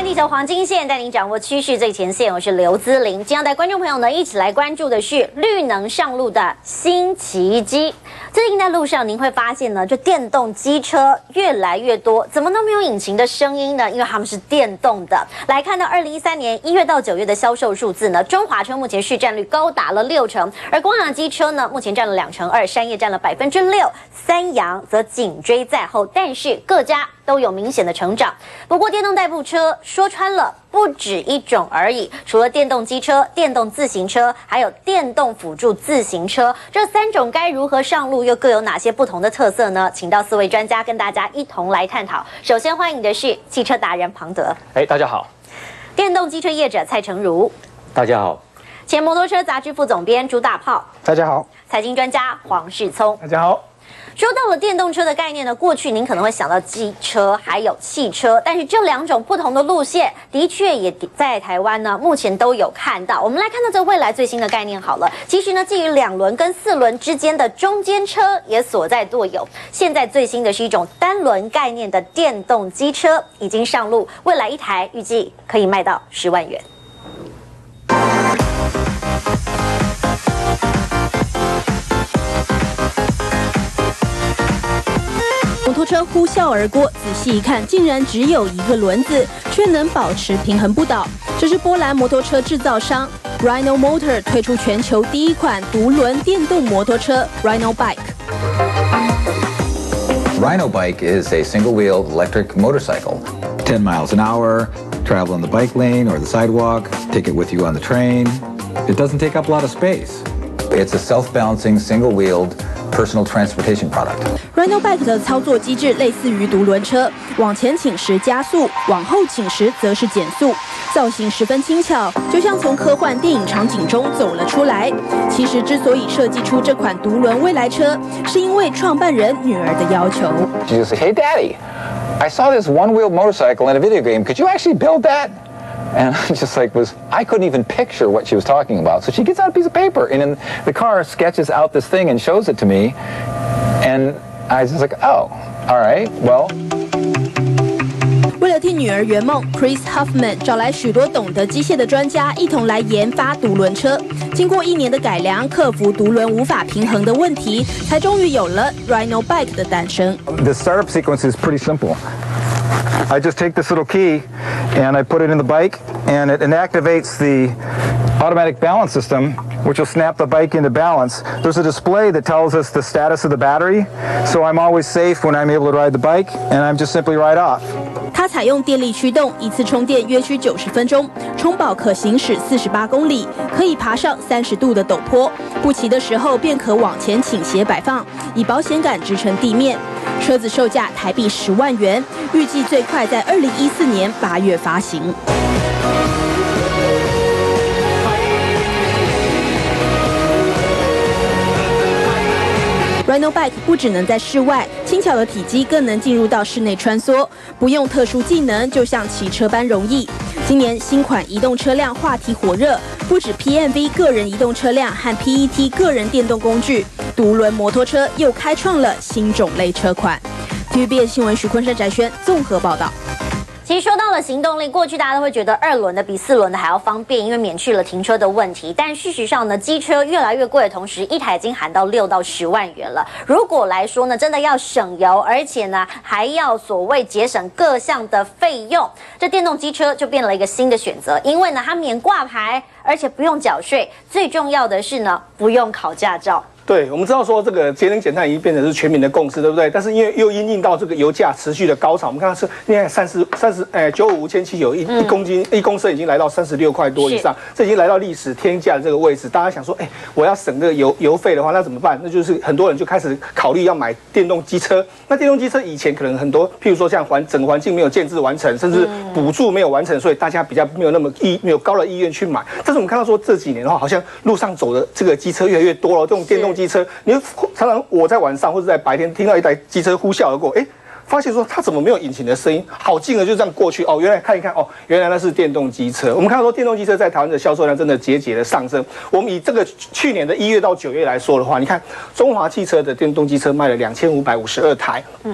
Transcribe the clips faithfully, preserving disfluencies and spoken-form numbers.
地球黄金线，带您掌握趋势最前线。我是刘姿玲，今天要带观众朋友呢一起来关注的是绿能上路的新奇迹。最近在路上，您会发现呢，这电动机车越来越多，怎么都没有引擎的声音呢？因为它们是电动的。来看到二零一三年一月到九月的销售数字呢，中华车目前市占率高达了六成，而光阳机车呢，目前占了两成二，山叶占了百分之六，三阳则紧追在后，但是各家都有明显的成长。不过电动代步车说穿了不止一种而已，除了电动机车、电动自行车，还有电动辅助自行车，这三种该如何上路，又各有哪些不同的特色呢？请到四位专家跟大家一同来探讨。首先欢迎的是汽车达人庞德， 哎，大家好； 电动机车业者蔡成儒， 大家好； 前摩托车杂志副总编朱大炮， 大家好； 财经专家黄世聪， 大家好。 说到了电动车的概念呢，过去您可能会想到机车还有汽车，但是这两种不同的路线，的确也在台湾呢，目前都有看到。我们来看到这未来最新的概念好了，其实呢，基于两轮跟四轮之间的中间车也所在舵有。现在最新的是一种单轮概念的电动机车已经上路，未来一台预计可以卖到十万元。 摩托车呼啸而过，仔细一看，竟然只有一个轮子，却能保持平衡不倒。这是波兰摩托车制造商 Rhino Motor 推出全球第一款独轮电动摩托车 Rhino Bike。Rhino Bike is a single-wheel electric motorcycle. ten miles an hour, travel on the bike lane or the sidewalk, take it with you on the train. It doesn't take up a lot of space. It's a self-balancing, single-wheeled personal transportation product. Rhino Bike 的操作机制类似于独轮车，往前倾时加速，往后倾时则是减速，造型十分轻巧，就像从科幻电影场景中走了出来。其实之所以设计出这款独轮未来车，是因为创办人女儿的要求。 She just said, "Hey, Daddy, I saw this one-wheel motorcycle in a video game. Could you actually build that?" And I just like was, I couldn't even picture what she was talking about. So she gets out a piece of paper and in the car sketches out this thing and shows it to me. And I was just like, oh, all right, well. 为了替女儿圆梦 ，Chris Huffman 找来许多懂得机械的专家，一同来研发独轮车。经过一年的改良，克服独轮无法平衡的问题，才终于有了 Rhino Bike 的诞生。 The startup sequence is pretty simple. I just take this little key and I put it in the bike and it activates the automatic balance system, which will snap the bike into balance. There's a display that tells us the status of the battery, so I'm always safe when I'm able to ride the bike, and I'm just simply ride off. 它采用电力驱动，一次充电约需九十分钟，充饱可行驶四十八公里，可以爬上三十度的陡坡，不骑的时候便可往前倾斜摆放，以保险杆支撑地面。车子售价台币十万元，预计最快在二零一四年八月发行。Rhino Bike 不只能在室外，轻巧的体积更能进入到室内穿梭，不用特殊技能，就像骑车般容易。今年新款移动车辆话题火热，不止 P M V 个人移动车辆和 P E T 个人电动工具，独轮摩托车又开创了新种类车款。T V B S 新闻徐坤山、翟轩综合报道。 其实说到了行动力，过去大家都会觉得二轮的比四轮的还要方便，因为免去了停车的问题。但事实上呢，机车越来越贵的同时，一台已经喊到六到十万元了。如果来说呢，真的要省油，而且呢还要所谓节省各项的费用，这电动机车就变了一个新的选择。因为呢，它免挂牌，而且不用缴税，最重要的是呢，不用考驾照。 对，我们知道说这个节能减碳已经变成是全民的共识，对不对？但是因为又因应到这个油价持续的高潮，我们看到是现在三十三十哎九五无铅汽油一一公斤一公升已经来到三十六块多以上，这已经来到历史天价的这个位置。大家想说，哎，我要省这个油油费的话，那怎么办？那就是很多人就开始考虑要买电动机车。那电动机车以前可能很多，譬如说像环整个环境没有建制完成，甚至补助没有完成，所以大家比较没有那么意没有高的意愿去买。但是我们看到说这几年的话，好像路上走的这个机车越来越多了，这种电动机车，你就常常我在晚上或者在白天听到一台机车呼啸而过，哎，发现说它怎么没有引擎的声音，好近了就这样过去哦，原来看一看哦，原来那是电动机车。我们看到说电动机车在台湾的销售量真的节节的上升。我们以这个去年的一月到九月来说的话，你看中华汽车的电动机车卖了两千五百五十二台，嗯。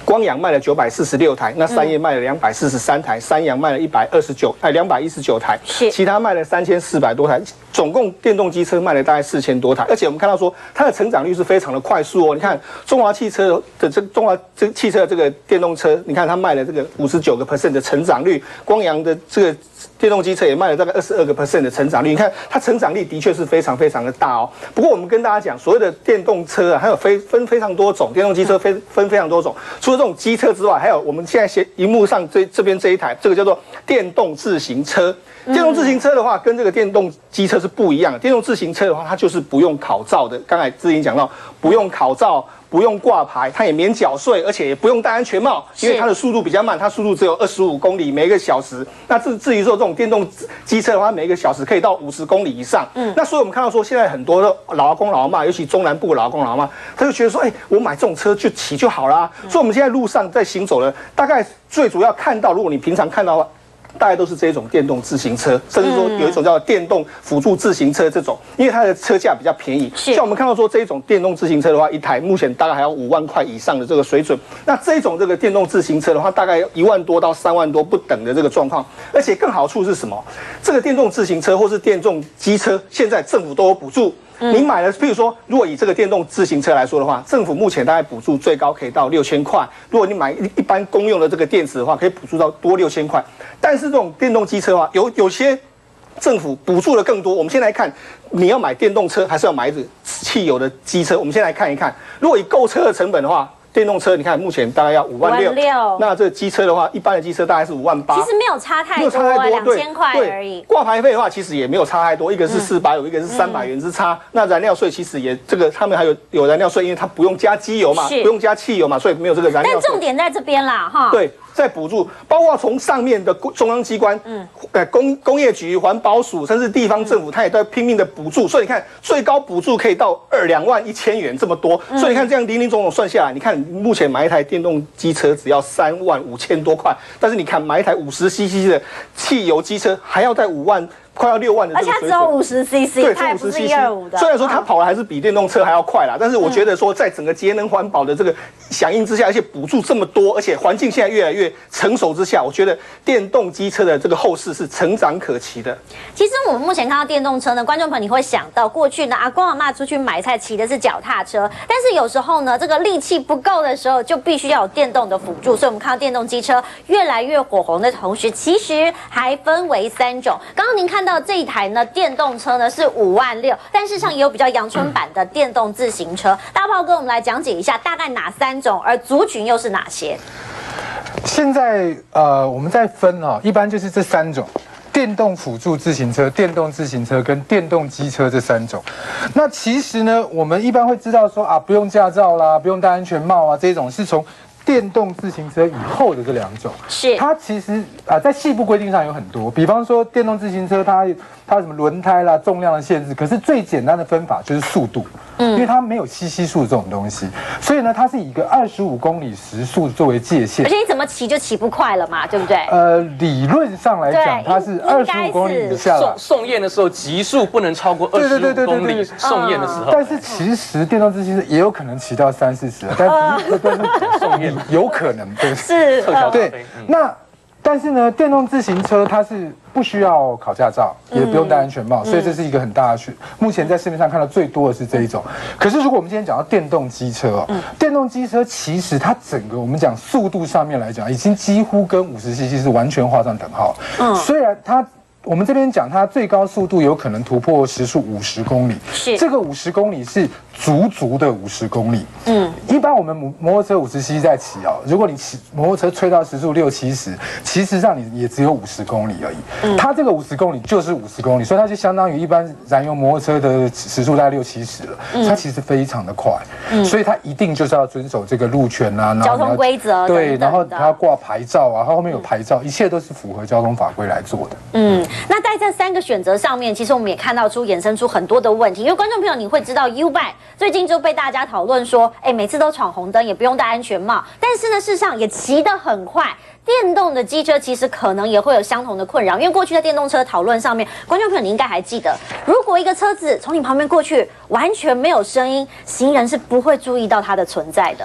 光阳卖了九百四十六台，那三叶卖了两百四十三台，三阳卖了一百二十九，哎，两百一十九台， 是其他卖了三千四百多台，总共电动机车卖了大概四千多台，而且我们看到说它的成长率是非常的快速哦。你看中华汽车的这中华这汽车的这个电动车，你看它卖了这个五十九个 percent 的成长率，光阳的这个电动机车也卖了大概二十二个 percent 的成长率，你看它成长力的确是非常非常的大哦。不过我们跟大家讲，所谓的电动车啊，还有非分非常多种，电动机车分分非常多种。除了这种机车之外，还有我们现在写荧幕上这这边这一台，这个叫做电动自行车。电动自行车的话，跟这个电动机车是不一样的。电动自行车的话，它就是不用考照的。刚才志颖讲到，不用考照。不用挂牌，它也免缴税，而且也不用戴安全帽，因为它的速度比较慢，它速度只有二十五公里每个小时。那至至于说这种电动机车的话，每个小时可以到五十公里以上。嗯，那所以我们看到说，现在很多的老阿公老阿嬷，尤其中南部的老阿公老阿嬷，他就觉得说，哎、欸，我买这种车就骑就好啦。嗯、所以我们现在路上在行走的，大概最主要看到，如果你平常看到的话。大概都是这种电动自行车，甚至说有一种叫电动辅助自行车这种，因为它的车价比较便宜。像我们看到说这种电动自行车的话，一台目前大概还要五万块以上的这个水准。那这种这个电动自行车的话，大概一万多到三万多不等的这个状况。而且更好处是什么？这个电动自行车或是电动机车，现在政府都有补助。你买了，譬如说，如果以这个电动自行车来说的话，政府目前大概补助最高可以到六千块。如果你买一般公用的这个电池的话，可以补助到多六千块。但是这种电动机车的话，有有些政府补助的更多。我们先来看，你要买电动车还是要买这汽油的机车？我们先来看一看，如果以购车的成本的话。电动车，你看目前大概要五万六，那这个机车的话，一般的机车大概是五万八， 其实没有差太多，两千块而已。 挂牌费的话，其实也没有差太多，一个是四百五，一个是三百元之差。嗯、那燃料税其实也这个，他们还有有燃料税，因为它不用加机油嘛，不用加汽油嘛，所以没有这个燃料税。 但重点在这边啦，哈。 对。在补助，包括从上面的中央机关，嗯，呃工工业局、环保署，甚至地方政府，它也在拼命的补助。所以你看，最高补助可以到二两万一千元这么多。所以你看这样零零总总算下来，你看目前买一台电动机车只要三万五千多块，但是你看买一台五十 C C 的汽油机车还要在五万。快要六万的这个水准， 而且它只有五十 C C， 它也不是一二五的。 虽然说它跑的还是比电动车还要快啦，但是我觉得说，在整个节能环保的这个响应之下，而且补助这么多，而且环境现在越来越成熟之下，我觉得电动机车的这个后市是成长可期的。 其实我们目前看到电动车呢，观众朋友你会想到过去呢，阿公阿嬷出去买菜骑的是脚踏车，但是有时候呢，这个力气不够的时候，就必须要有电动的辅助。所以我们看到电动机车越来越火红的同时，其实还分为三种。刚刚您看到这一台呢。电动车呢是五万六，但事实上也有比较阳春版的电动自行车。大炮哥，我们来讲解一下大概哪三种，而族群又是哪些？ 现在呃，我们在分哦，一般就是这三种：电动辅助自行车、电动自行车跟电动机车这三种。那其实呢，我们一般会知道说啊，不用驾照啦，不用戴安全帽啊，这种是从电动自行车以后的这两种。是它其实啊，在细部规定上有很多，比方说电动自行车它它有什么轮胎啦、重量的限制，可是最简单的分法就是速度。嗯，因为它没有吸吸数这种东西，所以呢，它是以一个二十五公里时速作为界限。 而且你怎么骑就骑不快了嘛，对不对？ 呃，理论上来讲，它是二十五公里以下。 送送验的时候，极速不能超过二十五公里。送验的时候， 但是其实电动自行车也有可能骑到三四十，但是这都是送验，有可能对。 是， 对，那。但是呢，电动自行车它是不需要考驾照，也不用戴安全帽，所以这是一个很大的区。目前在市面上看到最多的是这一种。可是如果我们今天讲到电动机车哦，电动机车其实它整个我们讲速度上面来讲，已经几乎跟五十 C C 是完全画上等号。嗯，虽然它。我们这边讲，它最高速度有可能突破时速五十公里，是这个五十公里是足足的五十公里。嗯，一般我们摩摩托车五十 C C 在骑哦，如果你骑摩托车吹到时速六七十，其实上你也只有五十公里而已。嗯，它这个五十公里就是五十公里，所以它就相当于一般燃油摩托车的时速大概六七十了。嗯，它其实非常的快，嗯，所以它一定就是要遵守这个路权啊， 交通规则， 对，然后它要挂牌照啊，它后面有牌照，一切都是符合交通法规来做的。 嗯。那在这三个选择上面，其实我们也看到出衍生出很多的问题。因为观众朋友，你会知道 U-Bike 最近就被大家讨论说，哎，每次都闯红灯，也不用戴安全帽。但是呢，事实上也骑得很快。电动的机车其实可能也会有相同的困扰，因为过去在电动车讨论上面，观众朋友你应该还记得，如果一个车子从你旁边过去，完全没有声音，行人是不会注意到它的存在的。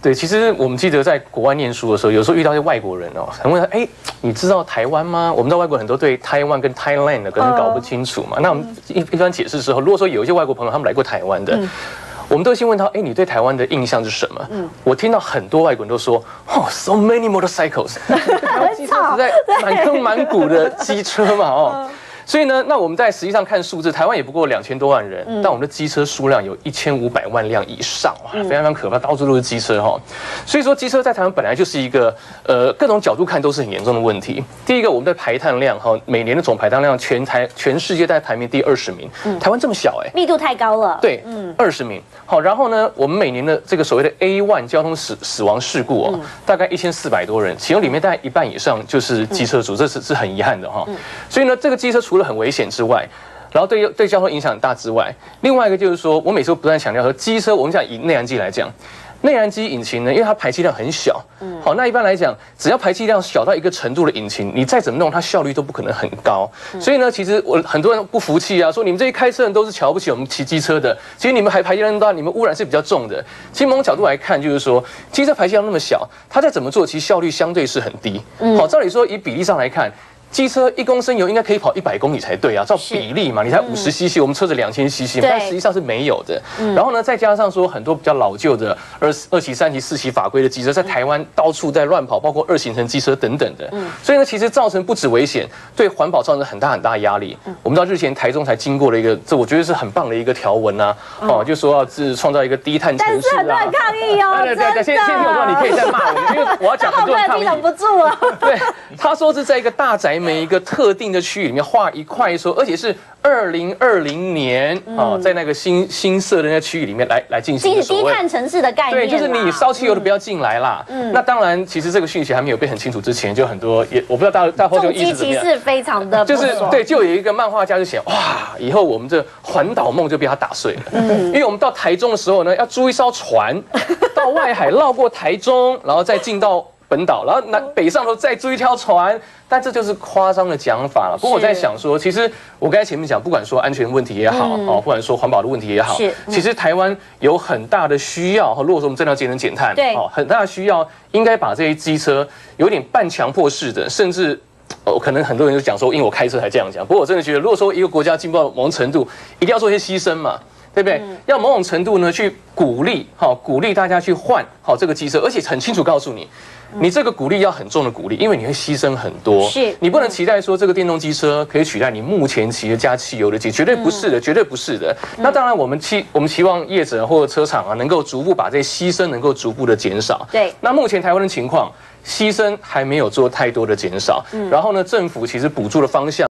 对，其实我们记得在国外念书的时候，有时候遇到一些外国人哦，很问他，哎，你知道台湾吗？我们知道外国人很多对台湾跟 Thailand 可能搞不清楚嘛。那我们一一般解释之后，如果说有一些外国朋友他们来过台湾的。嗯我们都先问他，哎，你对台湾的印象是什么？嗯，我听到很多外国人都说，哦 ，so many motorcycles， 机车实在满坑满谷的机车嘛，哦。所以呢，那我们在实际上看数字，台湾也不过两千多万人，嗯、但我们的机车数量有一千五百万辆以上，哇，非常非常可怕，到处都是机车哈。所以说，机车在台湾本来就是一个呃各种角度看都是很严重的问题。第一个，我们的排碳量哈，每年的总排碳量全台全世界在排名第二十名，嗯、台湾这么小哎、欸， 密度太高了。对， 嗯，二十名。好，然后呢，我们每年的这个所谓的 A 一 交通死死亡事故哦，嗯、大概一千四百多人，其中里面大概一半以上就是机车族，嗯、这是是很遗憾的哈。嗯、所以呢，这个机车除了很危险之外，然后对对交通影响很大之外，另外一个就是说，我每次不断强调说，机车我们讲以内燃机来讲，内燃机引擎呢，因为它排气量很小，嗯，好，那一般来讲，只要排气量小到一个程度的引擎，你再怎么弄，它效率都不可能很高。嗯、所以呢，其实我很多人不服气啊，说你们这些开车人都是瞧不起我们骑机车的，其实你们还排气量大，你们污染是比较重的。其实某种角度来看，就是说，机车排气量那么小，它再怎么做，其实效率相对是很低。嗯，好，照理说以比例上来看。机车一公升油应该可以跑一百公里才对啊，照比例嘛，你才五十 C C， 我们车子两千 C C， 但实际上是没有的。嗯、然后呢，再加上说很多比较老旧的二二期、三期、四期法规的机车，在台湾到处在乱跑，包括二行程机车等等的。嗯、所以呢，其实造成不止危险，对环保造成很大很大的压力。嗯、我们知道日前台中才经过了一个，这我觉得是很棒的一个条文啊，嗯、哦，就说要是创造一个低碳城市啊。 但是很多人抗议哦， 对对对，先先听我说，你可以再骂我，因为我要讲很多人抗议。 忍不住了。 对，他说是在一个大宅门一个特定的区域里面画一块说，而且是二零二零年啊，在那个新新设的那个区域里面来来进行低碳城市的概念。 对，就是你烧汽油的不要进来啦。嗯，那当然，其实这个讯息还没有被很清楚之前，就很多也我不知道大大伙就意思怎么样。 重机骑士非常的就是对，就有一个漫画家就写哇，以后我们这环岛梦就被他打碎了。嗯，因为我们到台中的时候呢，要租一艘船到外海绕过台中，然后再进到本岛，然后南北上头再租一条船。但这就是夸张的讲法了。不过我在想说，其实我刚才前面讲，不管说安全问题也好，哦、嗯，不管说环保的问题也好，嗯、其实台湾有很大的需要。如果说我们真的要节能减碳， 对， 哦，很大的需要，应该把这些机车有点半强迫式的，甚至。哦，可能很多人就讲说，因为我开车才这样讲。不过我真的觉得，如果说一个国家进步到某种程度，一定要做一些牺牲嘛，对不对？嗯、要某种程度呢，去鼓励，好、哦，鼓励大家去换好、哦、这个机车，而且很清楚告诉你。你这个鼓励要很重的鼓励，因为你会牺牲很多。 是， 你不能期待说这个电动机车可以取代你目前骑的加汽油的机，绝对不是的，绝对不是的。那当然，我们期我们期望业者或者车厂啊，能够逐步把这些牺牲能够逐步的减少。 对。 那目前台湾的情况，牺牲还没有做太多的减少。嗯。然后呢，政府其实补助的方向。